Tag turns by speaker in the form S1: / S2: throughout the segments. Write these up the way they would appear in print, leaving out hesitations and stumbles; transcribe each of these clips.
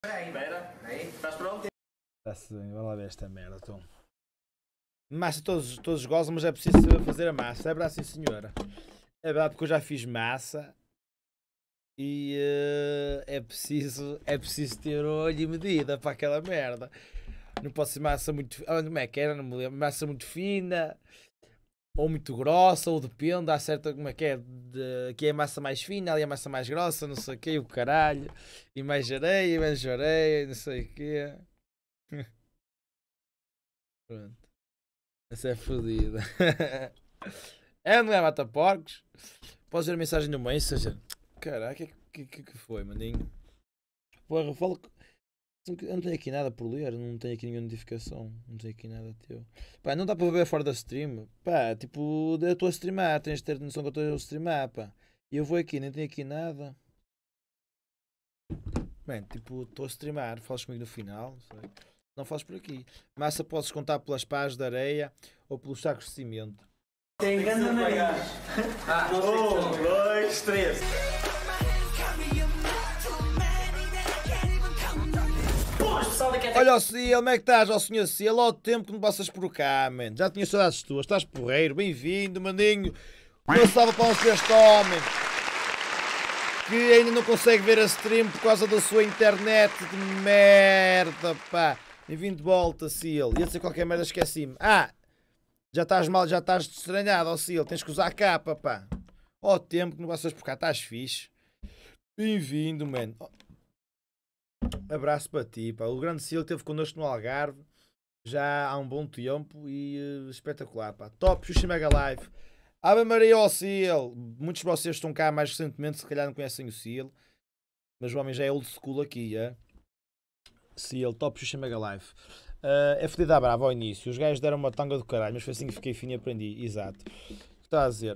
S1: Espera, aí, estás pronto?
S2: Está-se bem, vai lá ver esta merda, então. Massa todos gozam, mas é preciso fazer a massa. É verdade, sim senhora. É verdade, porque eu já fiz massa. E é preciso ter olho e medida para aquela merda. Não pode ser massa muito... Como é que era? Não me lembro. Massa muito fina. Ou muito grossa, ou depende. Há certa... Como é que é? Aqui é a massa mais fina, ali é a massa mais grossa, não sei o quê, o caralho. E mais areia, menos areia, não sei o quê. Pronto. Essa é fodida. É, não é mata porcos? Podes ver a mensagem no Messenger? Caraca, que foi, maninho? Porra, fala que... Eu não tenho aqui nada por ler, não tenho aqui nenhuma notificação, não tenho aqui nada teu. Pá, não dá para ver fora da stream. Pá, tipo, eu estou a streamar, tens de ter noção que eu estou a streamar, pá. E eu vou aqui, nem tenho aqui nada. Bem, tipo, estou a streamar, falas comigo no final, não sei. Não falas por aqui. Massa podes contar pelas pás de areia ou pelos sacos de cimento.
S1: Tem ganda nariz. 1, 2, 3.
S2: Olha o Ciel, como é que estás, ó senhor Ciel? Ó o tempo que não passas por cá, man. Já tinha saudades tuas, estás porreiro, bem-vindo, maninho. Uma salva para este homem que ainda não consegue ver a stream por causa da sua internet de merda, pá. Bem-vindo de volta, Ciel. Ia dizer qualquer merda, esqueci-me. Ah, já estás mal, já estás estranhado, ó Ciel. Tens que usar a capa, pá. Ó o tempo que não passas por cá, estás fixe. Bem-vindo, man. Abraço para ti, pá. O grande Ciel esteve connosco no Algarve já há um bom tempo e espetacular, pá. Top, Xuxa Mega Live. Ave Maria ao Ciel. Muitos de vocês estão cá mais recentemente, se calhar não conhecem o Ciel, mas o homem já é old school aqui, é? Ciel, top, Xuxa Mega Live. É fodida a brava ao início. Os gajos deram uma tanga do caralho, mas foi assim que fiquei fino e aprendi. Exato. O que está a dizer?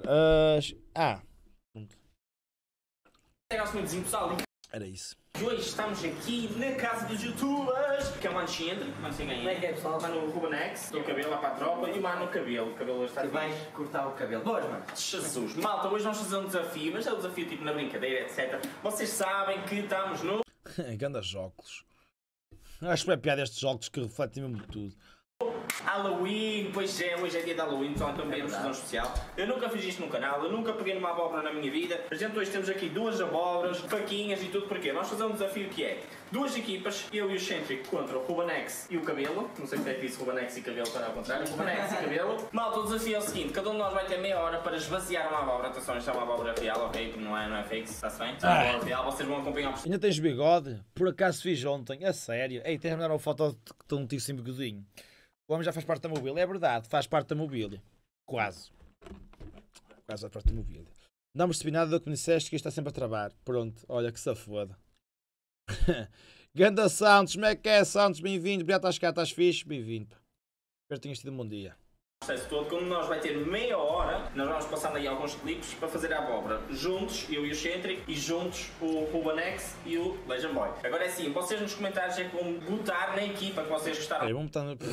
S2: Era isso.
S1: E hoje estamos aqui na casa dos youtubers, que é o Mano Xendre, não sei quem é.
S3: Como é que é, pessoal?
S1: Mano Rubanex, o cabelo lá para a tropa, e o Mano Cabelo. O cabelo está
S3: Tu vais cortar o cabelo. Boas, mano.
S1: Jesus. Malta, hoje vamos fazer um desafio, mas é um desafio tipo na brincadeira, etc. Vocês sabem que estamos no...
S2: Gandas óculos. Acho que é piada estes óculos que refletem mesmo tudo.
S1: Halloween, pois é, hoje é dia de Halloween, então vemos fazer um especial. Eu nunca fiz isto no canal, eu nunca peguei numa abóbora na minha vida. A gente hoje temos aqui duas abóboras, faquinhas e tudo porquê. Vamos fazer um desafio que é duas equipas, eu e o Centric contra o Rubanex e o Cabelo. Não sei porque é que disse Rubanex e Cabelo para ao contrário. Rubanex e Cabelo. Malta, o desafio é o seguinte, cada um de nós vai ter meia hora para esvaziar uma abóbora. Atenção, isto é uma abóbora real, ok? Não é fake, está-se bem? É uma abóbora real, vocês vão acompanhar o...
S2: Ainda tens bigode? Por acaso fiz ontem, a sério. Ei, tens de mandar uma foto de que estou um tio sem bigodinho. O homem já faz parte da mobília. É verdade, faz parte da mobília. Quase. Quase faz parte da mobília. Não percebi nada do que me disseste, que isto está sempre a travar. Pronto, olha que safoda. Ganda Santos, como é que é, Santos? Bem-vindo. Obrigado, estás cá, estás fixe? Bem-vindo. Espero que tenhas tido um bom dia.
S1: O processo todo, como nós vai ter meia hora, nós vamos passando aí alguns clipes para fazer a abóbora. Juntos, eu e o Centric, e juntos o Rubanex e o Legend Boy. Agora é assim, vocês nos comentários é como votar na equipa que vocês gostaram.
S2: Ei, vamos botar no...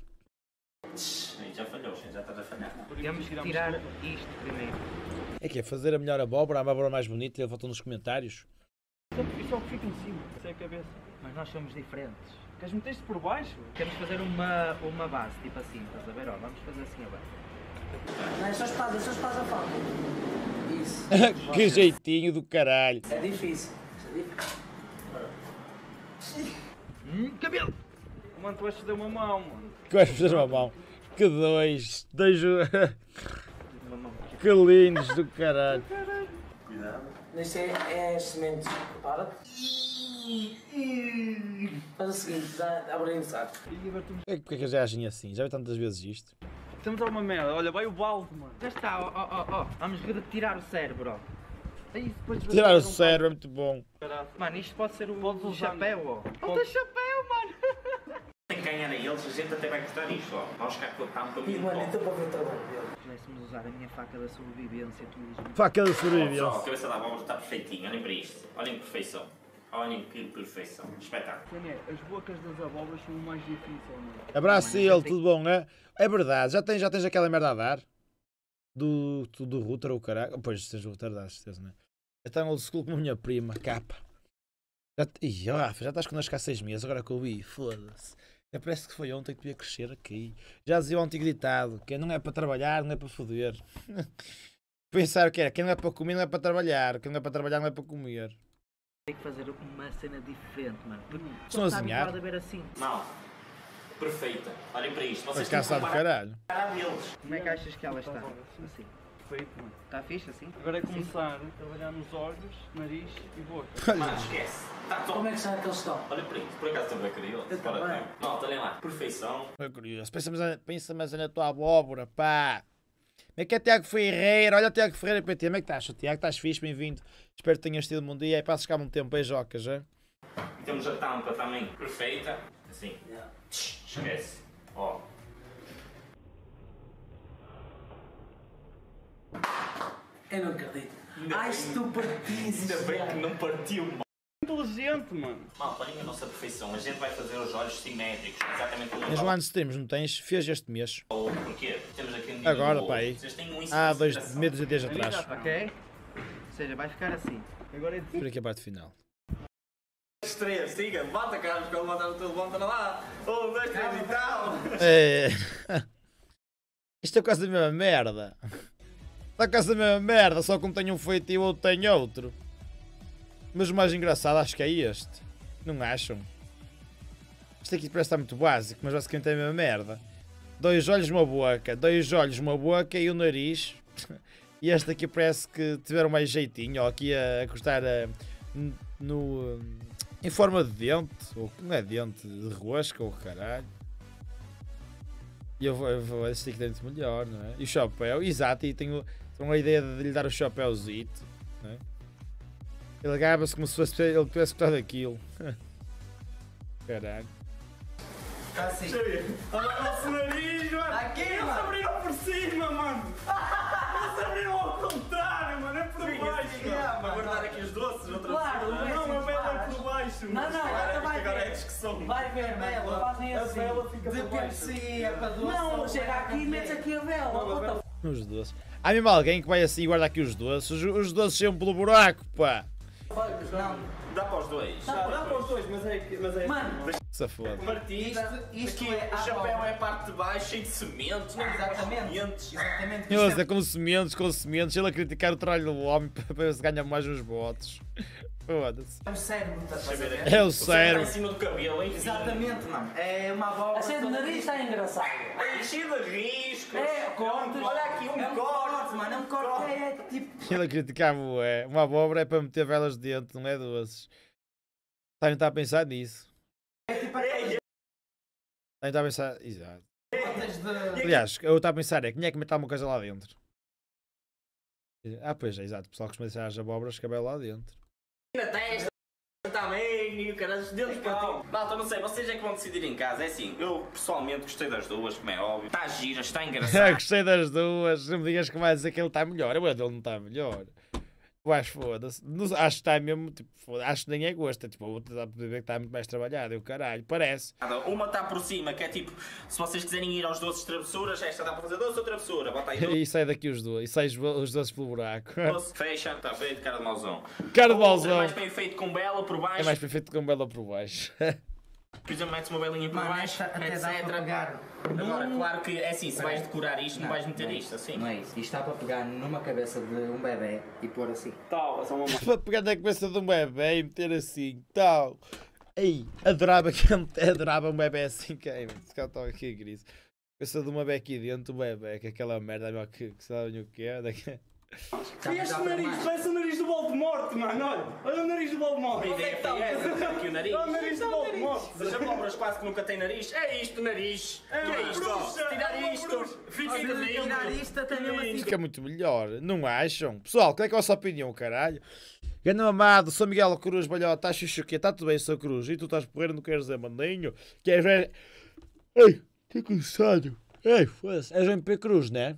S1: Já falhou, já estás a falhar.
S3: Temos que tirar isto primeiro.
S2: É que é fazer a melhor abóbora, a abóbora mais bonita, ele votou nos comentários.
S4: Isso é o que fica em cima, isso é a cabeça.
S3: Mas nós somos diferentes.
S4: Queres meter-te por baixo?
S3: Temos que fazer uma base, tipo assim, estás a ver? Ó, vamos fazer assim agora.
S5: Não, é só espada falta. Isso.
S2: Que jeitinho do caralho.
S5: É difícil.
S3: Cabelo!
S4: Mano, tu vais fazer uma mão, mano.
S2: Que vais fazer uma mão. Que dois.
S4: Uma mão.
S2: Que lindos do caralho.
S5: Neste é semente. Prepara-te. Faz o seguinte, abre aí o saco.
S2: Porque é que já agem assim? Já vi tantas vezes isto.
S4: Estamos a uma merda, olha, vai o balde, mano.
S3: Já está, ó. Vamos retirar o cérebro, ó.
S4: É isso, depois de
S2: Tirar o cérebro é muito bom.
S3: Mano, isto pode ser
S4: Podes
S3: o
S4: usar
S3: chapéu, ó.
S4: Pode-
S3: O chapéu, mano!
S1: Tem que ganhar a eles, a gente até vai gostar disto, ó. Vamos ficar com o campo
S5: E mano, então para ver o trabalho dele.
S3: Pudéssemos usar a minha faca da sobrevivência, tu
S2: Faca de
S1: Pessoal, a
S2: sobrevivência.
S1: cabeça da abóbora está perfeitinha, olhem para isto. Olhem que perfeição. Olhem que perfeição. Espetáculo.
S4: Cena é, as bocas das abóboras são o mais difícil, mano.
S2: Abraço ele, tudo bom, é? É verdade, já tens aquela merda a dar? Do router ou caralho? Pois, tens o router, dá certeza, não é? Está em old school como a minha prima, capa. Ih, Rafa, já estás connosco há 6 meses, agora que eu vi, foda-se. Parece que foi ontem que devia crescer aqui. Já dizia o antigo ditado, que não é para trabalhar, não é para foder. Pensar que é, quem não é para comer não é para trabalhar, quem não é para trabalhar não é para comer.
S3: Tem que fazer uma cena diferente, mano. Porque
S2: Estão a
S3: está
S2: desenhar?
S3: habituado a ver assim.
S1: Não. Perfeita. Olhem para isto.
S2: Mas
S1: Vocês têm que
S2: cansado de
S1: comparar
S2: caralho.
S1: a cara deles.
S3: Como é que achas que ela está? Assim.
S4: Perfeito, mano.
S3: Está fixe assim?
S4: Agora é começar a trabalhar nos olhos, nariz e boca.
S1: Mano, esquece. Está
S5: Como
S1: top.
S5: é que será que eles estão?
S1: Olha para isto. Por acaso estou bem curioso.
S5: Eu
S1: Fora
S5: também.
S1: de tempo. Não, olhem lá. Perfeição.
S2: É curioso. Pensa mais na tua abóbora, pá. Como é que é Tiago Ferreira? Olha o Tiago Ferreira PT. Como é que estás, Tiago? Estás fixe? Bem-vindo. Espero que tenhas tido um bom dia. E passas cá um tempo, beijocas, já?
S1: E temos a tampa também perfeita. Assim.
S5: Yeah.
S1: Esquece. Ó.
S5: Eu não acredito.
S1: Ainda
S5: Ai,
S1: bem-
S5: se tu partizes.
S1: Ainda bem que não partiu, mano.
S4: Inteligente, mano.
S1: Malta, olhem a nossa perfeição. A gente vai fazer os olhos simétricos. Exatamente como
S2: Mas lá antes temos, não tens? Fez este mês.
S1: Porquê? Temos aqui um
S2: Agora,
S1: nível
S2: pá,
S1: novo.
S2: aí.
S1: Vocês têm um
S2: Há
S1: isso em
S2: 2
S1: consideração.
S2: meses e dias atrás.
S3: Ok? Ou seja, vai ficar assim.
S4: Agora é
S2: Por aqui a parte final.
S1: 3, siga, bata a cara, porque ele levanta tudo, levanta lá. 1, 2, 3 e tal.
S2: É... Isto é quase a mesma merda. Está quase a mesma merda, só que um tem um feito e o outro tem outro. Mas o mais engraçado acho que é este. Não acham? Isto aqui parece estar muito básico, mas basicamente é a mesma merda. 2 olhos, uma boca. 2 olhos, uma boca e o nariz. E este aqui parece que tiveram mais jeitinho. Ó, aqui a cortar no... em forma de dente. Ou não é dente, de rosca ou caralho. E este aqui tem muito melhor, não é? E o chapéu, exato, e tenho a ideia de lhe dar o chapéuzito, não é? Ele agarra-se como se fosse ele tivesse cortado aquilo. Caralho.
S5: Está assim.
S4: Olha o nosso nariz, mano.
S5: Aqui,
S4: Eles
S5: mano.
S4: abriram por cima, mano. Eles abriram ao contrário, mano. É por baixo.
S1: Vou guardar aqui os doces, outra
S5: Claro,
S1: vez.
S5: não é
S4: Não,
S5: assim
S4: a
S5: que
S4: vela é
S5: faz.
S4: por baixo.
S5: Não, não,
S1: Agora,
S5: vai
S1: agora é
S5: ver.
S1: discussão.
S5: Vai ver, mano. Fazem
S4: A
S5: assim.
S4: vela fica
S5: De
S4: por baixo.
S5: Pepsi é para doce. Não, chega aqui e metes aqui a vela. What the
S2: Os doces. Há mesmo alguém que vai assim e guarda aqui os doces. Os doces cheiam pelo buraco, pá.
S5: fuck? Não.
S1: Dá para os dois.
S4: Dá para os dois, mas é.
S5: Mano,
S2: Se foda.
S1: Partida.
S5: Isto
S1: Aqui,
S5: é
S1: o chapéu
S5: abóbora.
S1: é a parte de baixo, cheio de sementes. Não
S5: exatamente.
S1: sementes.
S5: Exatamente.
S2: Ele é com sementes, ele a criticar o trabalho do homem para ver se ganha mais uns votos. Foda-se.
S5: É o cérebro, estás a ver?
S2: É o
S1: Está
S2: cérebro.
S1: em cima do cabelo, enfim.
S5: Exatamente, mano. É uma abóbora. A cena do nariz está engraçado.
S1: É cheio de riscos.
S5: É, cortes.
S1: Olha aqui, um
S5: É um corte, mano. É um corte. É tipo.
S2: Ele a criticar-me, é. Uma abóbora é para meter velas de dentro, não é doces. Está a estar a pensar nisso.
S5: É tipo.
S2: Está a estar a pensar. Exato.
S5: Cortes de.
S2: Aliás, eu estava a pensar é quem é que mete alguma coisa lá dentro? Ah, pois é, exato. O pessoal costuma deixar as abóboras de cabelo lá dentro.
S1: Na testa também, e o caralho, os dedos para ti. Malta, não sei, vocês é que vão decidir em casa. É assim, eu pessoalmente gostei das duas, como é óbvio. Está gira, está engraçado.
S2: Gostei das duas. Não me digas que vai dizer que ele está melhor. Eu dele não está melhor. Eu acho foda-se. Acho que está mesmo. Tipo, acho que nem é gosto. É, tipo, a outra dá para ver que está muito mais trabalhado. Eu caralho, parece.
S1: Uma está por cima, que é tipo, se vocês quiserem ir aos doces travessuras, esta dá para fazer doce ou travessura. Bota aí
S2: E sai daqui os dois. E sai os doces pelo buraco.
S1: doce, fecha, está feito, cara de mauzão.
S2: Cara de
S1: Outra
S2: mauzão.
S1: mais bem feito com bela por baixo.
S2: É mais perfeito que um belo por baixo.
S1: Por exemplo, metes uma belinha por
S5: Mano,
S1: baixo,
S5: esta até dá para
S1: etc.
S5: pegar.
S1: Agora, claro que é assim, se vais decorar isto, não vais meter isto assim.
S3: Não é isso. Isto está para pegar numa cabeça de um bebê e pôr assim.
S4: Tal, é só uma mão.
S2: Para pegar na cabeça de um bebê e meter assim, tal. Ei, adorava um bebê assim. Quem? Se calhar estava aqui a gris. Cabeça de uma bebê aqui dentro, um bebê, que aquela merda, meu, que sabe o que é.
S4: E este nariz, parece o nariz do Voldemort, mano. Olha o nariz do Voldemort.
S1: A ideia foi essa, meter aqui o nariz.
S4: Olha o nariz do Voldemort.
S1: As abóboras quase que nunca têm nariz. É isto, nariz. Que é isto? ó?
S4: bruxa,
S1: Tirar
S4: é uma
S1: isto.
S4: bruxa.
S1: Fica
S5: Tirar
S1: lindo.
S5: isto até mesmo assim.
S2: Fica muito melhor, não acham? Pessoal, qual é que é a vossa opinião, caralho? Ganda amado, sou Miguel Cruz, balhota, acho que está tudo bem, sou Cruz. E tu estás porreiro, não queres dizer mandinho? Queres ver? Ei, que cansado. Ei, foda-se, és o MP Cruz, né?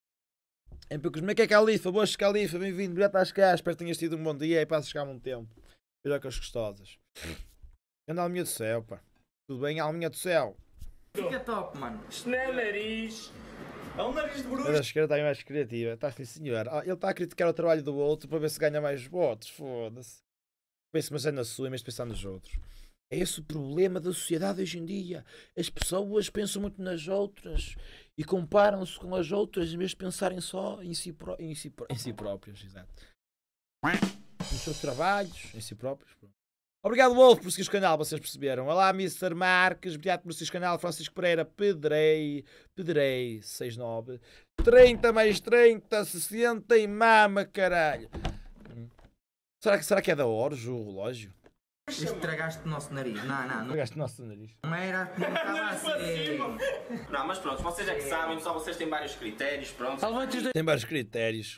S2: MP Cruz, como é que é Califa? Boas Califa, bem-vindo, obrigado por estar cá, espero que tenhas tido um bom dia e passes cá há um tempo. Melhor que as gostosas. Anda a alminha do céu, pá. Tudo bem, alminha do céu?
S5: Fica top, mano.
S1: Isto não é nariz.
S4: É um nariz de
S2: Mas
S4: bruxa.
S2: a esquerda está mais criativa, está sim senhor. Ele está a criticar o trabalho do outro para ver se ganha mais votos, foda-se. Pense mas é na sua em vez de pensar nos outros. É esse o problema da sociedade hoje em dia. As pessoas pensam muito nas outras e comparam-se com as outras em vez de pensarem só em si próprios. Exato. Nos seus trabalhos, em si próprios. Obrigado, Wolf, por seguir o canal, vocês perceberam. Olá, Mr. Marques, obrigado por seguir o canal. Francisco Pereira, Pedrei, 69. 30 mais 30, 60 e mama, caralho. Será que é da Horus o relógio?
S5: Estragaste o nosso nariz. Não.
S2: Estragaste o nosso nariz.
S5: Não era, não estava assim.
S1: Não, mas pronto, vocês é que sabem, só vocês têm vários critérios, pronto.
S5: Levante os dois
S2: Tem vários critérios.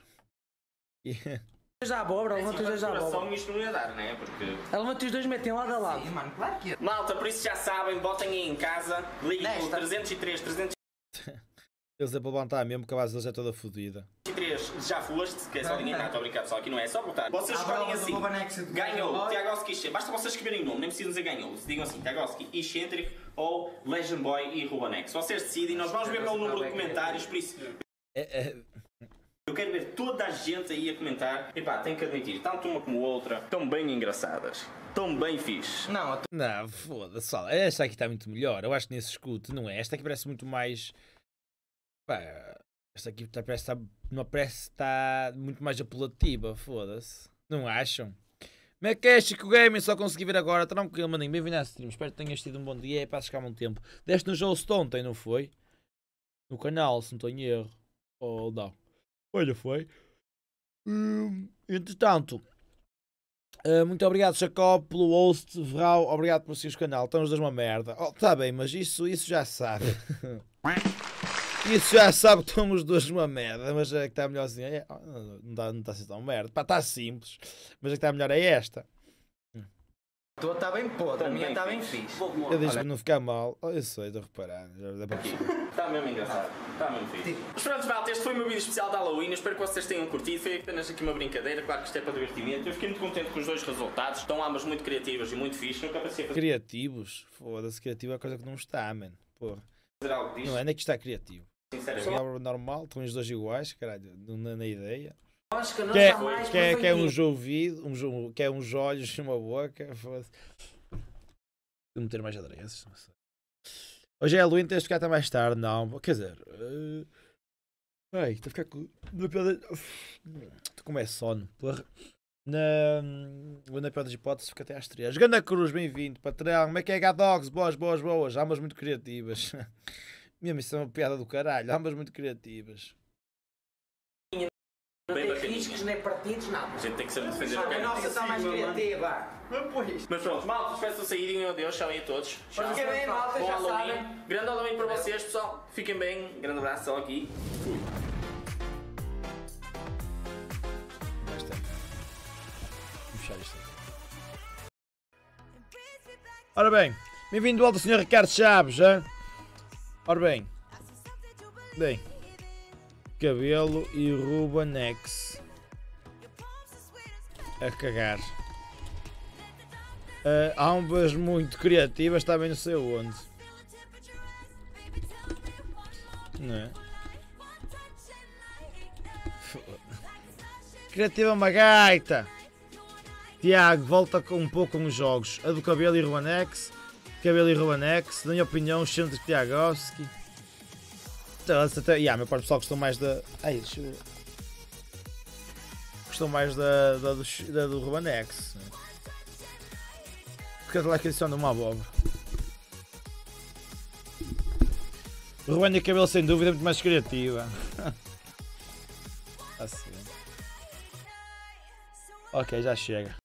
S5: da abóbora, levante os dois da abóbora.
S1: Coração isto não ia dar, né? Porque...
S5: Levante os dois, metem lado a lado.
S3: Sim, mano, claro que é.
S1: Malta, por isso já sabem, botem aí em casa, liguem pelo 303, 303,
S2: Eles é para levantar mesmo, porque a base deles é toda fodida.
S1: já foste, que é só ninguém está a brincar só aqui, não é? Só botar. Vocês escolhem assim, ganhou, Tiagovski Ixen, basta vocês escreverem o nome, nem precisam dizer ganhou. Se digam assim, Tiagovski Ixen ou Legend Boy e Rubanex. Vocês decidem, nós vamos ver pelo número de comentários, por isso... Eu quero ver toda a gente aí a comentar. E pá, tenho que admitir, tanto uma como outra, estão bem engraçadas. Estão bem fixe.
S2: Não, foda-se. Esta aqui está muito melhor. Eu acho que nesse escudo, não é? Esta aqui parece muito mais... Pá, esta aqui parece estar muito mais apelativa, foda-se. Não acham? Como é que é, Chico Gaming? Só consegui ver agora. Tranquilo, maninho. Bem-vindo à stream. Espero que tenhas tido um bom dia. É para chegar há um tempo. Deste no jogo ontem, não foi? No canal, se não estou em erro. Ou não? Olha, foi. Entretanto, muito obrigado, Jacob, pelo host. Vral, obrigado por seguir o canal. Estão os dois uma merda. Oh, tá bem, mas isso já sabe. Isso já sabe que estão os dois uma merda. Mas é que está melhor assim. Não está assim tão merda. Pá, está simples. Mas é que está melhor é esta.
S5: A tua está bem podre, a minha está bem fixe.
S2: Eu disse para não ficar mal. Oh, eu sei, estou a reparar. Já dá para
S1: Está mesmo engraçado. Está mesmo fixe. Mas pronto, malta, este foi o meu vídeo especial de Halloween. Eu espero que vocês tenham curtido. Foi apenas aqui uma brincadeira. Claro que isto é para divertimento. Eu fiquei muito contente com os dois resultados. Estão ambas muito criativas e muito fixe. Nunca pensei fazer
S2: criativos? Foda-se, criativo é coisa que não está, mano. Porra.
S1: algo disto.
S2: Não é nem que está criativo.
S1: Sinceramente.
S2: É normal, estão os dois iguais, caralho, na ideia.
S5: Acho que não
S2: Que
S5: está mais
S2: é uns ouvidos, que é uns olhos e uma boca. Foda-se. Vou meter mais adereços, não sei. Hoje é Halloween, tens de ficar até mais tarde, não. Quer dizer. Ai, estou a ficar com. Estou com mais sono. Porra. Na pior das hipóteses, fica até às 3. Ganda Cruz, bem-vindo. Patrão, como é que é, Gadogs? Boas. Ambas muito criativas. Mesmo isso é uma piada do caralho. Ambas muito criativas.
S5: Não tem riscos nem partidos, nada.
S1: A gente tem que saber defender o
S5: A
S1: cara.
S5: nossa está mais criativa.
S1: Mas pronto, malta, espero que saírem. Adeus, tchau aí a todos. Tchau.
S5: Fiquem bem, malta,
S1: Bom
S5: já
S1: Halloween.
S5: sabem.
S1: Grande Halloween para vocês, pessoal. Fiquem bem. Grande abraço só aqui. Fui.
S2: Vamos fechar isto aqui. Ora bem, bem-vindo de volta, Sr. Ricardo Chaves. Hein? Ora bem, cabelo e Rubanex a cagar. Ambas muito criativas, também não sei onde. Não é? Criativa uma gaita. Tiago, volta com um pouco nos jogos. A do cabelo e Rubanex. Na minha opinião, o centro de Tiagovski. Meu pai pessoal gostou mais da. Ai, deixa eu... Gostou mais da do Rubanex. Porque lá que adiciona uma abóbora. O Rubanex cabelo sem dúvida é muito mais criativa. Assim. Ok, já chega.